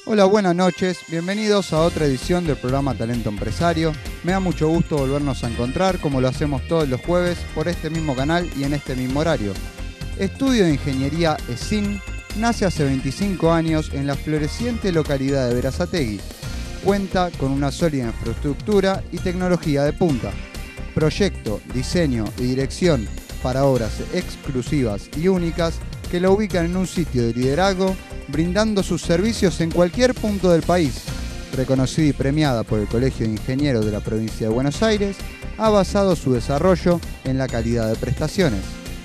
Hola, buenas noches, bienvenidos a otra edición del programa Talento Empresario. Me da mucho gusto volvernos a encontrar como lo hacemos todos los jueves por este mismo canal y en este mismo horario. Estudio de Ingeniería ESIN nace hace 25 años en la floreciente localidad de Berazategui. Cuenta con una sólida infraestructura y tecnología de punta. Proyecto, diseño y dirección para obras exclusivas y únicas que la ubican en un sitio de liderazgo, brindando sus servicios en cualquier punto del país. Reconocida y premiada por el Colegio de Ingenieros de la provincia de Buenos Aires, ha basado su desarrollo en la calidad de prestaciones.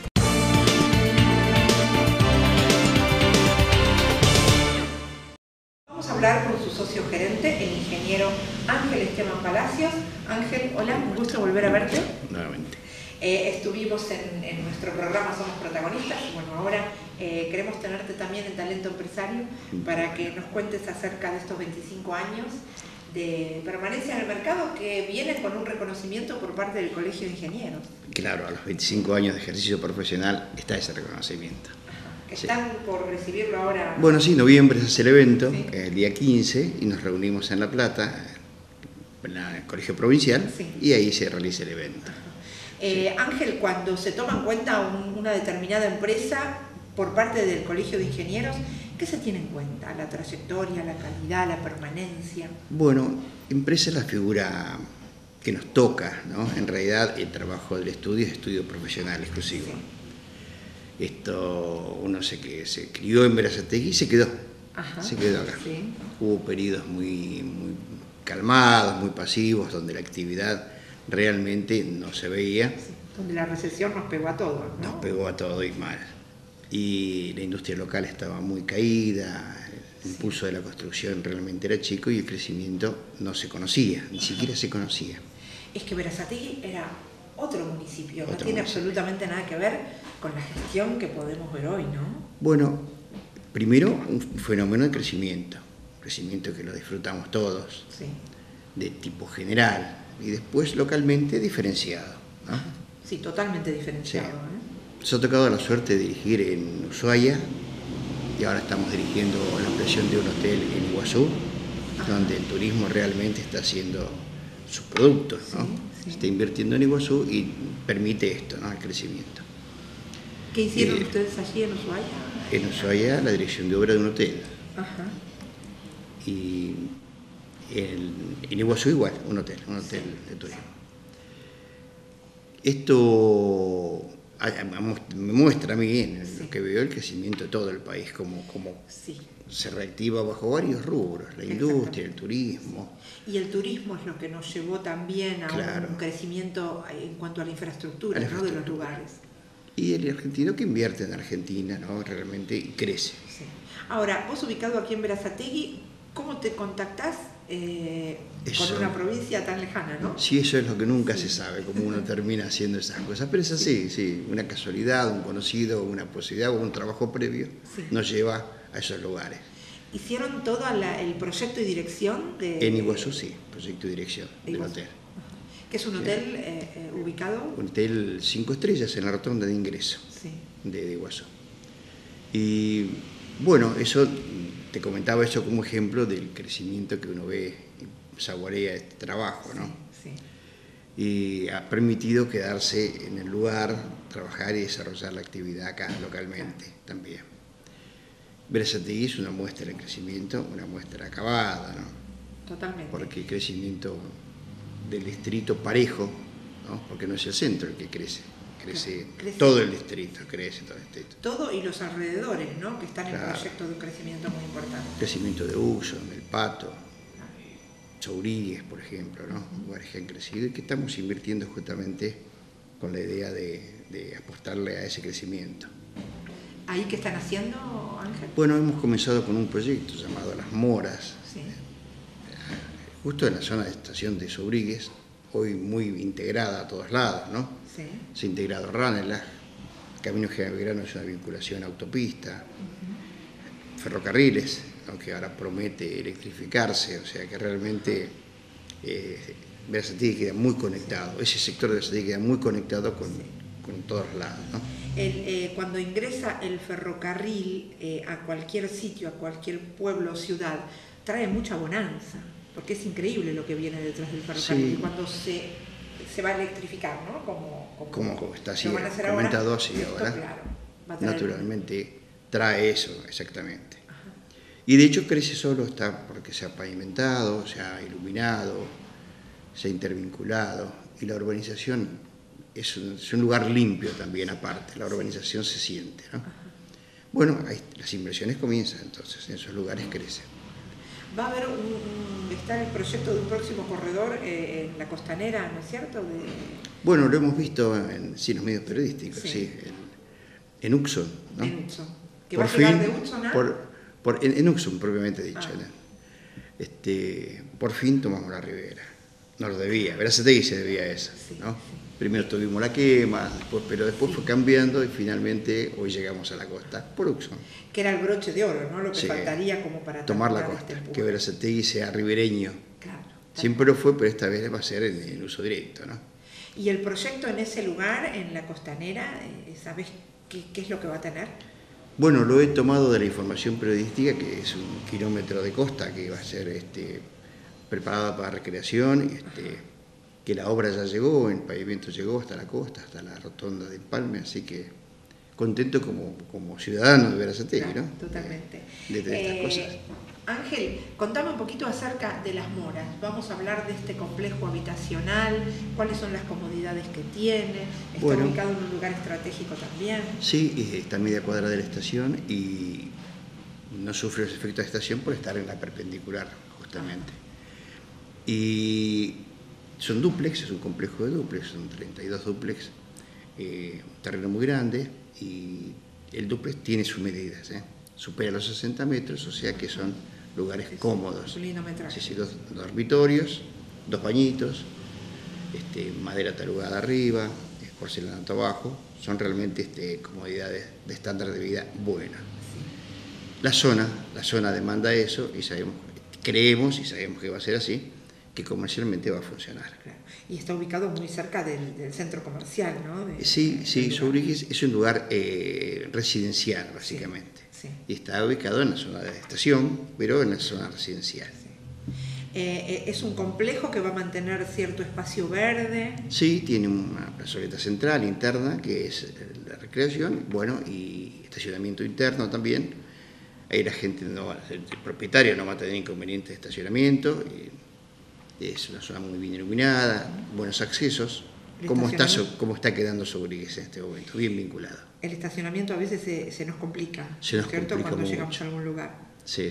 Vamos a hablar con su socio gerente, el ingeniero Ángel Esteban Palacios. Ángel, hola, un gusto volver a verte. Nuevamente. Estuvimos en nuestro programa Somos Protagonistas y bueno, ahora queremos tenerte también en Talento Empresario para que nos cuentes acerca de estos 25 años de permanencia en el mercado que vienen con un reconocimiento por parte del Colegio de Ingenieros. Claro, a los 25 años de ejercicio profesional está ese reconocimiento. Que están por recibirlo ahora. Bueno, sí, noviembre se hace el evento, sí, el día 15, y nos reunimos en La Plata, en el Colegio Provincial, sí, y ahí se realiza el evento. Sí. Ángel, cuando se toma en cuenta una determinada empresa por parte del Colegio de Ingenieros, ¿qué se tiene en cuenta? ¿La trayectoria, la calidad, la permanencia? Bueno, empresa es la figura que nos toca, ¿no? En realidad el trabajo del estudio es estudio profesional exclusivo. Sí. Esto, uno se crió en Berazategui y se quedó. Ajá, se quedó acá. Sí. Hubo periodos muy calmados, muy pasivos, donde la actividad realmente no se veía. Sí, donde la recesión nos pegó a todos, ¿no? Nos pegó a todos y mal. Y la industria local estaba muy caída, el impulso de la construcción realmente era chico y el crecimiento no se conocía, ni siquiera se conocía. Es que Berazategui era otro municipio, no tiene absolutamente nada que ver con la gestión que podemos ver hoy, ¿no? Bueno, primero un fenómeno de crecimiento que lo disfrutamos todos, sí, de tipo general, y después localmente diferenciado, ¿no? Sí, totalmente diferenciado. Sí. Nos ha tocado la suerte de dirigir en Ushuaia y ahora estamos dirigiendo la ampliación de un hotel en Iguazú, donde el turismo realmente está haciendo sus productos, ¿no? Sí, sí. Se está invirtiendo en Iguazú y permite esto, ¿no? El crecimiento. ¿Qué hicieron ustedes allí en Ushuaia? En Ushuaia la dirección de obra de un hotel. Ajá. Y en Iguazú igual, un hotel sí, de turismo. Esto me muestra a mí en sí, lo que veo el crecimiento de todo el país, como sí, se reactiva bajo varios rubros, la industria, el turismo. Y el turismo es lo que nos llevó también a claro, un crecimiento en cuanto a la infraestructura, ¿no? De los lugares. Y el argentino que invierte en Argentina, ¿no? Realmente crece. Sí. Ahora, vos ubicado aquí en Berazategui, ¿cómo te contactás con una provincia tan lejana, no? Sí, eso es lo que nunca se sabe, cómo uno termina haciendo esas cosas, pero es así, sí, una casualidad, un conocido, una posibilidad o un trabajo previo sí, nos lleva a esos lugares. ¿Hicieron todo el proyecto y dirección? En Iguazú sí, proyecto y dirección del hotel. ¿Que es un hotel ubicado? Un hotel 5 estrellas en la rotonda de ingreso sí, de Iguazú. Y bueno, eso... Te comentaba eso como ejemplo del crecimiento que uno ve y saborea este trabajo, ¿no? Sí, sí. Y ha permitido quedarse en el lugar, trabajar y desarrollar la actividad acá localmente también. Berazategui es una muestra de crecimiento, una muestra acabada, ¿no? Totalmente. Porque el crecimiento del distrito parejo, ¿no? Porque no es el centro el que crece. Crece todo el distrito, crece todo el distrito. Todo y los alrededores, ¿no? Que están claro, en proyecto de un crecimiento muy importante. Crecimiento de Uso, El Pato, Chourigues, por ejemplo, ¿no? Lugares que han crecido y que estamos invirtiendo justamente con la idea de apostarle a ese crecimiento. ¿Ahí qué están haciendo, Ángel? Bueno, hemos comenzado con un proyecto llamado Las Moras, sí, justo en la zona de estación de Chourigues, hoy muy integrada a todos lados, ¿no? Sí. Se ha integrado Ranelagh, Camino General Belgrano es una vinculación a autopista, ferrocarriles, aunque ahora promete electrificarse, o sea que realmente Berazategui queda muy conectado, ese sector de Berazategui queda muy conectado con todos lados, ¿no? Cuando ingresa el ferrocarril a cualquier sitio, a cualquier pueblo o ciudad, trae mucha bonanza, porque es increíble lo que viene detrás del ferrocarril. Sí. Y cuando se va a electrificar, ¿no? Como está así, lo van a hacer comentado ahora, así esto, ahora, claro, va a traer... naturalmente trae eso, exactamente. Ajá. Y de hecho crece solo está porque se ha pavimentado, se ha iluminado, se ha intervinculado, y la urbanización es un lugar limpio también aparte, la urbanización se siente, ¿no? Bueno, las inversiones comienzan entonces, en esos lugares crecen. Va a haber está el proyecto de un próximo corredor en la Costanera, ¿no es cierto? Bueno, lo hemos visto en los medios periodísticos, sí, en Uxon, ¿no? En Uxon. ¿Que va a llegar de Uxon a...? En Uxon, propiamente dicho. Por fin tomamos la ribera. No lo debía, Berazategui se debía a eso, ¿no? Sí. Primero tuvimos la quema, pero después fue cambiando y finalmente hoy llegamos a la costa por Uxon. Que era el broche de oro, ¿no? Lo que faltaría como para tomar la costa, que Berazategui sea ribereño. Claro. Siempre lo fue, pero esta vez va a ser en uso directo, ¿no? ¿Y el proyecto en ese lugar, en la Costanera, sabes qué es lo que va a tener? Bueno, lo he tomado de la información periodística, que es 1 kilómetro de costa que va a ser preparada para recreación, que la obra ya llegó, el pavimento llegó hasta la costa, hasta la rotonda de Empalme, así que contento como ciudadano de Berazategui, ¿no? Totalmente. De estas cosas. Ángel, contame un poquito acerca de Las Moras. Vamos a hablar de este complejo habitacional, cuáles son las comodidades que tiene, está ubicado en un lugar estratégico también. Sí, está a media cuadra de la estación y no sufre los efectos de estación por estar en la perpendicular, justamente. Y son dúplex, es un complejo de dúplex, son 32 dúplex, un terreno muy grande, y el dúplex tiene sus medidas, supera los 60 metros, o sea que son lugares cómodos. Un lindo metraje. Sí, 2 dormitorios, 2 bañitos, madera tarugada arriba, porcelanato abajo, son realmente comodidades de estándar de vida buena. Sí. La zona demanda eso y creemos y sabemos que va a ser así, que comercialmente va a funcionar. Claro. Y está ubicado muy cerca del centro comercial, ¿no? Sí, Sobrigues es un lugar residencial, básicamente. Sí. Y está ubicado en la zona de estación, pero en la zona residencial. Sí. ¿Es un complejo que va a mantener cierto espacio verde? Sí, tiene una plazoleta central interna, que es la recreación, y estacionamiento interno también. Ahí la gente, el propietario no va a tener inconveniente de estacionamiento. Es una zona muy bien iluminada, buenos accesos. ¿Cómo está quedando Sobrigues en este momento? Bien vinculado. El estacionamiento a veces se nos complica, ¿cierto? Cuando mucho. Llegamos a algún lugar. Sí.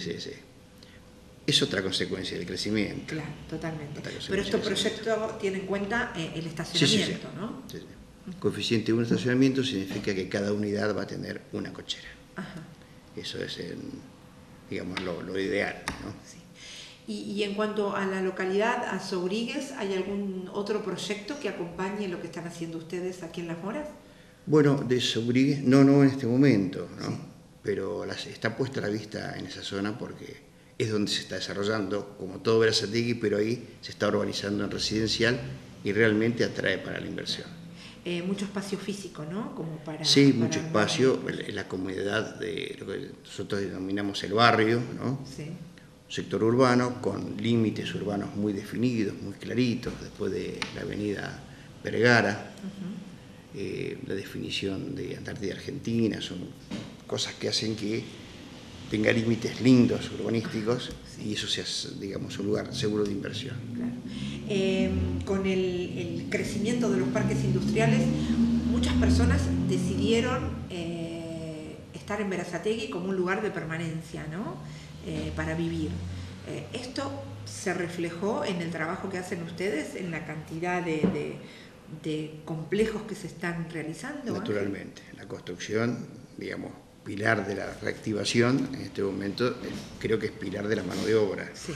Es otra consecuencia del crecimiento. Claro, totalmente. Pero este proyecto tiene en cuenta el estacionamiento, ¿no? Sí. Coeficiente 1 estacionamiento significa que cada unidad va a tener una cochera. Ajá. Eso es, lo ideal, ¿no? Sí. Y en cuanto a la localidad, a Sobrigues, ¿hay algún otro proyecto que acompañe lo que están haciendo ustedes aquí en Las Moras? Bueno, de Sobrigues, no en este momento, ¿no? Sí. Pero está puesta la vista en esa zona porque es donde se está desarrollando, como todo Berazategui, pero ahí se está urbanizando en residencial y realmente atrae para la inversión. Mucho espacio físico, ¿no? Mucho espacio, la comunidad de lo que nosotros denominamos el barrio, ¿no? Sí. Sector urbano con límites urbanos muy definidos, muy claritos, después de la avenida Vergara, la definición de Antártida Argentina, son cosas que hacen que tenga límites lindos urbanísticos y eso sea, un lugar seguro de inversión. Claro. Con el crecimiento de los parques industriales, muchas personas decidieron estar en Berazategui como un lugar de permanencia, ¿no? Para vivir. ¿Esto se reflejó en el trabajo que hacen ustedes, en la cantidad de complejos que se están realizando? Naturalmente, la construcción, pilar de la reactivación, en este momento creo que es pilar de la mano de obra. Sí.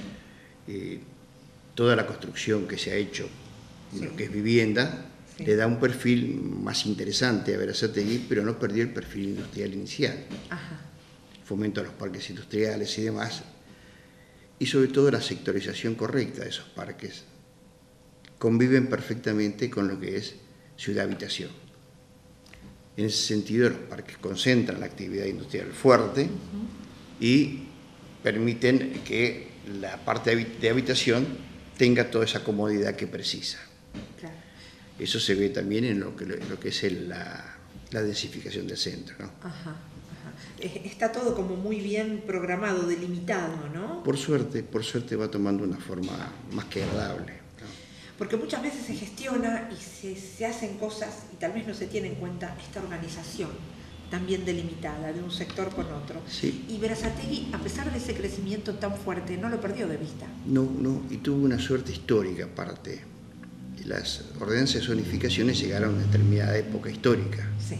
Toda la construcción que se ha hecho, lo que es vivienda, le da un perfil más interesante a Berazategui, pero no perdió el perfil industrial inicial. Ajá. Fomento a los parques industriales y demás, y sobre todo la sectorización correcta de esos parques, conviven perfectamente con lo que es ciudad-habitación. En ese sentido, los parques concentran la actividad industrial fuerte y permiten que la parte de habitación tenga toda esa comodidad que precisa. Claro. Eso se ve también en lo que es la densificación del centro, ¿no? Ajá. Está todo como muy bien programado, delimitado, ¿no? Por suerte va tomando una forma más que agradable, ¿no? Porque muchas veces se gestiona y se hacen cosas y tal vez no se tiene en cuenta esta organización tan bien delimitada de un sector con otro. Sí. Y Berazategui, a pesar de ese crecimiento tan fuerte, no lo perdió de vista. No, y tuvo una suerte histórica aparte. Las ordenanzas de zonificaciones llegaron a una determinada época histórica. Sí.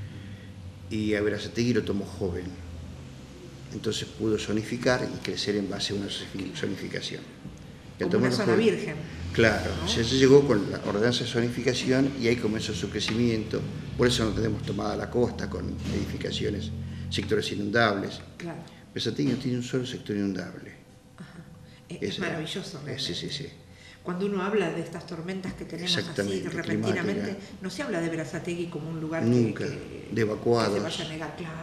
Y a Berazategui lo tomó joven. Entonces pudo zonificar y crecer en base a una zonificación. Como una zona virgen. Claro, ¿no? se llegó con la ordenanza de zonificación y ahí comenzó su crecimiento. Por eso no tenemos tomada la costa con edificaciones, sectores inundables. Claro. Berazategui no tiene un solo sector inundable. Ajá. Es maravilloso. Sí. Cuando uno habla de estas tormentas que tenemos así repentinamente, climática. No se habla de Berazategui como un lugar Nunca, que de evacuados. se vaya a negar, claro.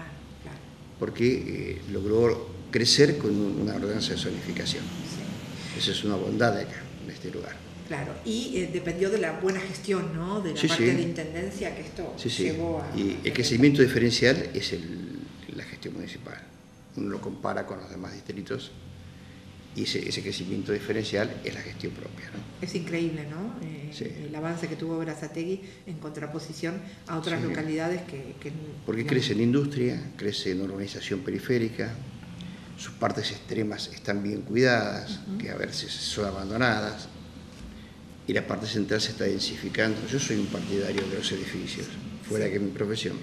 Porque logró crecer con una ordenanza de zonificación. Sí. Esa es una bondad de acá, de este lugar. Claro, y dependió de la buena gestión, ¿no? De la parte de intendencia que esto llevó a... Y el crecimiento diferencial es la gestión municipal. Uno lo compara con los demás distritos y ese crecimiento diferencial es la gestión propia, ¿no? Es increíble, ¿no? Sí. El avance que tuvo Berazategui en contraposición a otras localidades que porque crece en industria, crece en urbanización periférica, sus partes extremas están bien cuidadas, que a veces son abandonadas, y la parte central se está densificando. Yo soy un partidario de los edificios, fuera que mi profesión,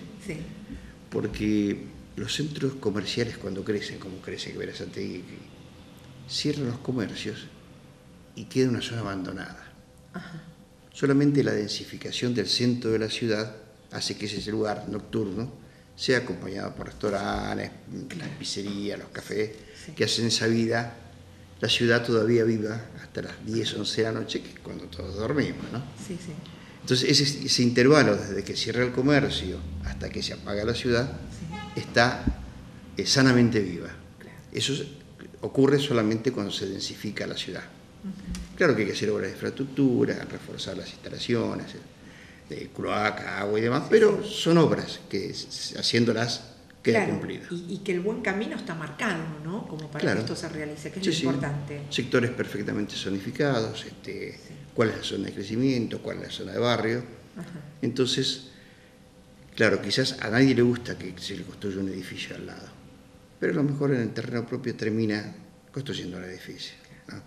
porque los centros comerciales cuando crecen, como crece Berazategui, cierran los comercios y queda una zona abandonada. Ajá. Solamente la densificación del centro de la ciudad hace que ese lugar nocturno sea acompañado por restaurantes, las pizzerías, los cafés, que hacen esa vida, la ciudad todavía viva hasta las 10, 11 de la noche, que es cuando todos dormimos, ¿no? Sí. Entonces ese intervalo desde que cierra el comercio hasta que se apaga la ciudad está sanamente viva. Claro. Eso ocurre solamente cuando se densifica la ciudad. Claro que hay que hacer obras de infraestructura, reforzar las instalaciones, de cloaca, agua y demás, pero son obras que haciéndolas queda cumplida. Y que el buen camino está marcado, ¿no? Como para que esto se realice, que es lo importante. Sectores perfectamente zonificados, cuál es la zona de crecimiento, cuál es la zona de barrio. Entonces, claro, quizás a nadie le gusta que se le construya un edificio al lado, pero a lo mejor en el terreno propio termina construyendo el edificio, ¿no?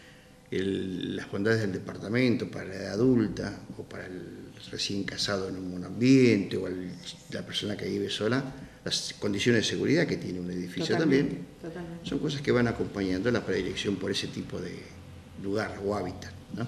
Las bondades del departamento para la edad adulta o para el recién casado en un buen ambiente o la persona que vive sola, las condiciones de seguridad que tiene un edificio totalmente. Son cosas que van acompañando la predilección por ese tipo de lugar o hábitat, ¿no?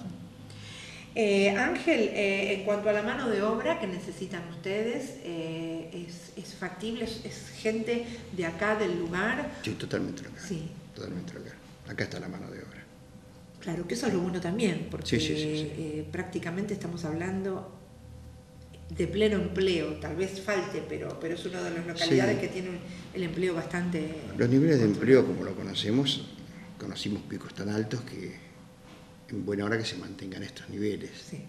Ángel, en cuanto a la mano de obra que necesitan ustedes, ¿es factible? ¿Es gente de acá, del lugar? Sí, totalmente local. Sí. Totalmente local. Acá está la mano de obra. Claro, que eso es lo bueno también, porque sí. Prácticamente estamos hablando de pleno empleo, tal vez falte, pero es una de las localidades que tiene el empleo bastante... Los niveles de empleo, como lo conocimos picos tan altos que en buena hora que se mantengan estos niveles. Sí.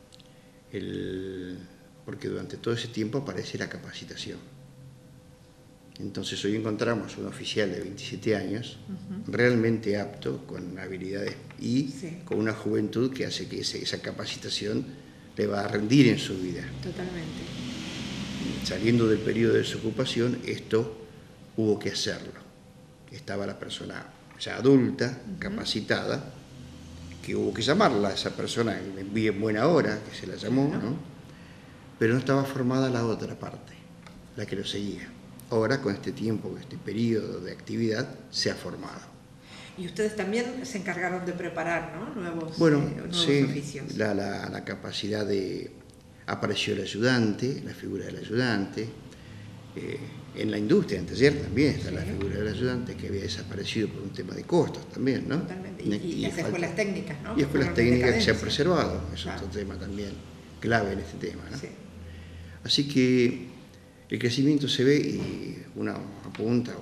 Porque durante todo ese tiempo aparece la capacitación. Entonces hoy encontramos un oficial de 27 años, realmente apto, con habilidades y con una juventud que hace que esa capacitación le va a rendir en su vida. Totalmente. Saliendo del periodo de desocupación, esto hubo que hacerlo. Estaba la persona ya adulta, capacitada, que hubo que llamarla a esa persona, que le envíe en buena hora, que se la llamó, ¿no? Pero no estaba formada la otra parte, la que lo seguía. Ahora, con este tiempo, este periodo de actividad, se ha formado. Y ustedes también se encargaron de preparar, ¿no? nuevos oficios. La capacidad de... Apareció el ayudante, la figura del ayudante. En la industria, anteayer también está la figura del ayudante, que había desaparecido por un tema de costos también, ¿no? Totalmente. Y las escuelas técnicas, ¿no? Y escuelas técnicas que se han preservado, es otro tema también clave en este tema, ¿no? Sí. Así que el crecimiento se ve y uno apunta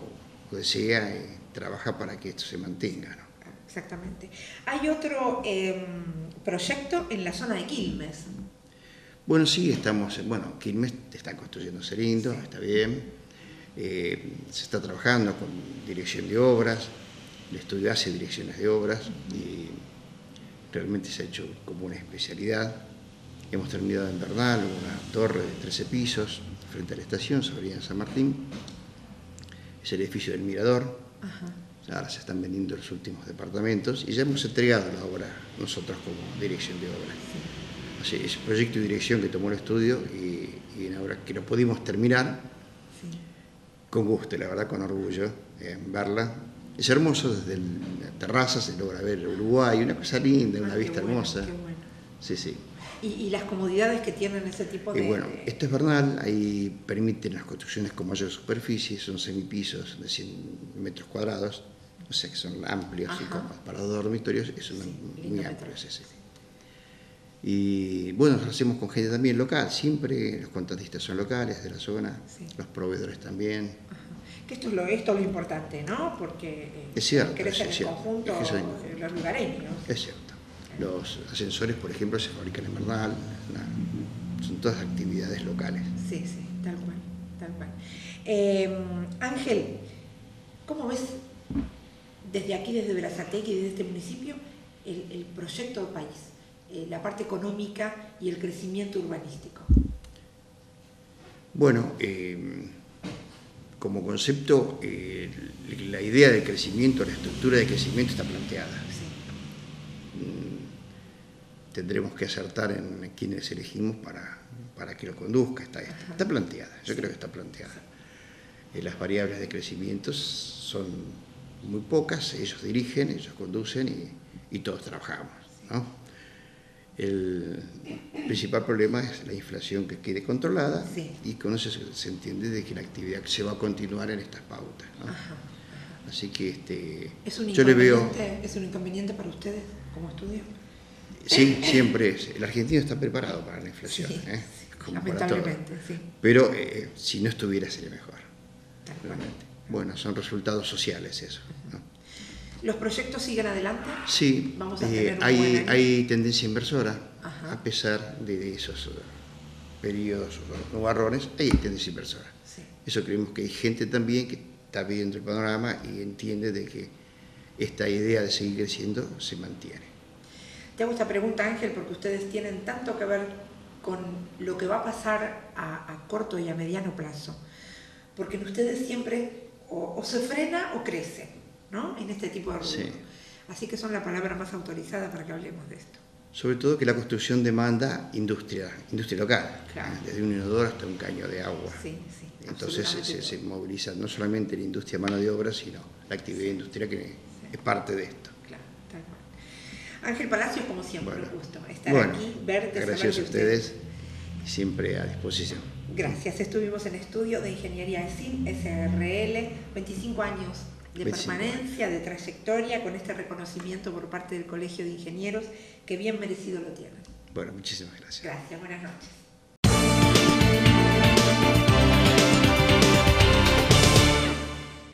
desea y trabaja para que esto se mantenga, ¿no? Exactamente. Hay otro proyecto en la zona de Quilmes. Bueno, sí, Quilmes está construyéndose lindo, sí. Está bien. Se está trabajando con dirección de obras, el estudio hace direcciones de obras y realmente se ha hecho como una especialidad. Hemos terminado en Bernal una torre de 13 pisos frente a la estación, sobre Avenida San Martín. Es el edificio del Mirador. Ajá. Ahora se están vendiendo los últimos departamentos y ya hemos entregado la obra nosotros como dirección de obra. Sí. Así, es un proyecto y dirección que tomó el estudio y ahora que lo pudimos terminar, sí. Con gusto, la verdad, con orgullo, verla. Es hermoso, desde la terraza se logra ver Uruguay, una cosa linda, una vista hermosa. Qué bueno. Sí, sí. ¿Y las comodidades que tienen ese tipo de...? Bueno, esto es Bernal, ahí permiten las construcciones con mayor superficie, son semipisos de 100 metros cuadrados, o sea que son amplios. Ajá. Y cómodos para 2 dormitorios, son sí, muy amplios. Sí. Y bueno, lo hacemos con gente también local, siempre los contratistas son locales de la zona, sí. Los proveedores también. Ajá. Que esto es lo importante, ¿no? Porque es cierto, crecen en conjunto los lugareños. Es cierto. Los ascensores, por ejemplo, se fabrican en Bernal, son todas actividades locales. Sí, sí, tal cual, tal cual. Ángel, ¿cómo ves desde aquí, desde Berazategui, desde este municipio, el proyecto del país, la parte económica y el crecimiento urbanístico? Bueno, como concepto, la idea de crecimiento, la estructura de crecimiento está planteada. Sí. Tendremos que acertar en quienes elegimos para que lo conduzca. Está planteada, yo creo que está planteada. Las variables de crecimiento son muy pocas, ellos dirigen, ellos conducen y todos trabajamos, ¿no? El principal problema es la inflación que quede controlada, sí. Y con eso se entiende de que la actividad se va a continuar en estas pautas, ¿no? Ajá. Así que yo le veo... ¿Es un inconveniente para ustedes como estudio? Sí, siempre es. El argentino está preparado para la inflación, sí, como lamentablemente, para todo. Sí. Pero si no estuviera sería mejor. Realmente. Bueno, son resultados sociales eso, ¿no? ¿Los proyectos siguen adelante? Sí, ¿Vamos a tener hay tendencia inversora. Ajá. A pesar de esos periodos nubarrones, hay tendencia inversora. Sí. Eso creemos que hay gente también que está viendo el panorama y entiende de que esta idea de seguir creciendo se mantiene. Te hago esta pregunta, Ángel, porque ustedes tienen tanto que ver con lo que va a pasar a corto y a mediano plazo. Porque ustedes siempre o se frena o crece, ¿no? En este tipo de rubro. Sí. Así que son la palabra más autorizada para que hablemos de esto. Sobre todo que la construcción demanda industria local, claro. Desde un inodoro hasta un caño de agua. Sí, sí. Entonces se moviliza no solamente la industria mano de obra, sino la actividad industrial que es parte de esto. Claro, tal cual. Ángel Palacios, como siempre, un gusto estar aquí, verte, gracias a ustedes, siempre a disposición. Gracias. Estuvimos en estudio de Ingeniería ESIN, SRL, 25 años de permanencia, de trayectoria, con este reconocimiento por parte del Colegio de Ingenieros, que bien merecido lo tienen. Bueno, muchísimas gracias. Gracias, buenas noches.